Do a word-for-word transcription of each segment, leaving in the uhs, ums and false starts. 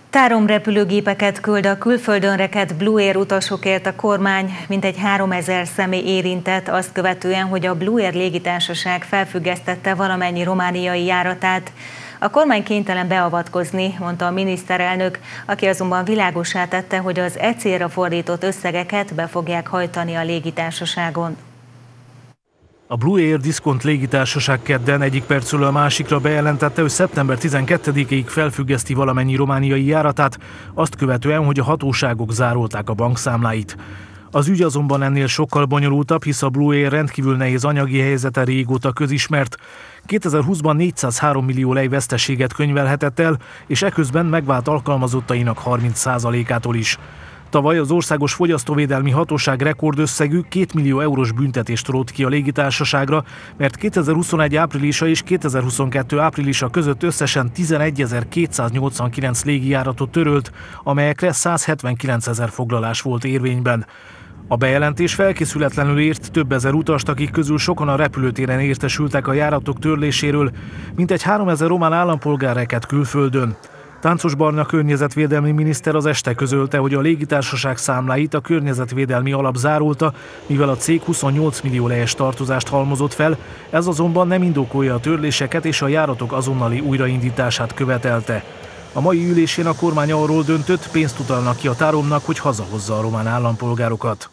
Táromrepülőgépeket küld a külföldön rekedt Blue Air utasokért a kormány, mintegy háromezer személy érintett azt követően, hogy a Blue Air légitársaság felfüggesztette valamennyi romániai járatát. A kormány kénytelen beavatkozni, mondta a miniszterelnök, aki azonban világossá tette, hogy az e célra fordított összegeket be fogják hajtani a légitársaságon. A Blue Air Diszkont légitársaság kedden egyik percről a másikra bejelentette, hogy szeptember tizenkettedikéig felfüggeszti valamennyi romániai járatát, azt követően, hogy a hatóságok zárolták a bankszámláit. Az ügy azonban ennél sokkal bonyolultabb, hisz a Blue Air rendkívül nehéz anyagi helyzete régóta közismert. kétezer-húszban négyszázhárom millió lej veszteséget könyvelhetett el, és eközben megvált alkalmazottainak harminc százalékától is. Tavaly az Országos Fogyasztóvédelmi Hatóság rekordösszegű két millió eurós büntetést rótt ki a légitársaságra, mert kétezer-huszonegy áprilisa és kétezer-huszonkettő áprilisa között összesen tizenegyezer-kétszáznyolcvankilenc légijáratot törölt, amelyekre százhetvenkilencezer foglalás volt érvényben. A bejelentés felkészületlenül ért több ezer utast, akik közül sokan a repülőtéren értesültek a járatok törléséről, mintegy háromezer román állampolgár rekedt külföldön. Táncos Barna környezetvédelmi miniszter az este közölte, hogy a légitársaság számláit a környezetvédelmi alap zárolta, mivel a cég huszonnyolc millió lejes tartozást halmozott fel, ez azonban nem indokolja a törléseket és a járatok azonnali újraindítását követelte. A mai ülésén a kormány arról döntött, pénzt utalnak ki a Táromnak, hogy hazahozza a román állampolgárokat.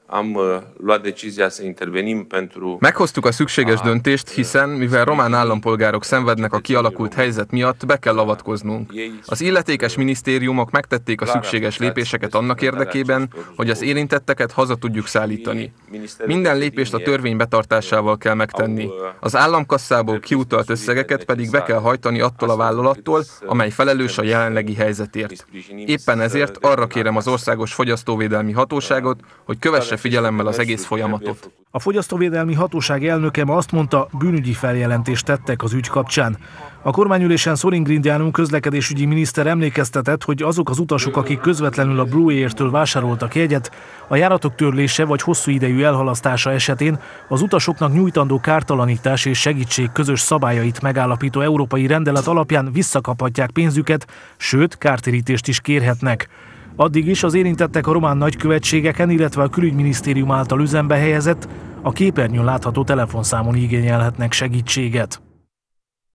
Meghoztuk a szükséges döntést, hiszen, mivel román állampolgárok szenvednek a kialakult helyzet miatt, be kell avatkoznunk. Az illetékes minisztériumok megtették a szükséges lépéseket annak érdekében, hogy az érintetteket haza tudjuk szállítani. Minden lépést a törvény betartásával kell megtenni. Az államkasszából kiutalt összegeket pedig be kell hajtani attól a vállalattól, amely felelős a jelenlegi helyzetért. Éppen ezért arra kérem az Országos Fogyasztóvédelmi Hatóságot, hogy kövesse figyelemmel az egész folyamatot. A Fogyasztóvédelmi Hatóság elnöke ma azt mondta, bűnügyi feljelentést tettek az ügy kapcsán. A kormányülésen Sorin Grindeanu közlekedésügyi miniszter emlékeztetett, hogy azok az utasok, akik közvetlenül a Blue Air-től vásároltak jegyet, a járatok törlése vagy hosszú idejű elhalasztása esetén az utasoknak nyújtandó kártalanítás és segítség közös szabályait megállapító európai rendelet alapján visszakaphatják pénzüket, sőt, kártérítést is kérhetnek. Addig is az érintettek a román nagykövetségeken, illetve a külügyminisztérium által üzembe helyezett, a képernyőn látható telefonszámon igényelhetnek segítséget.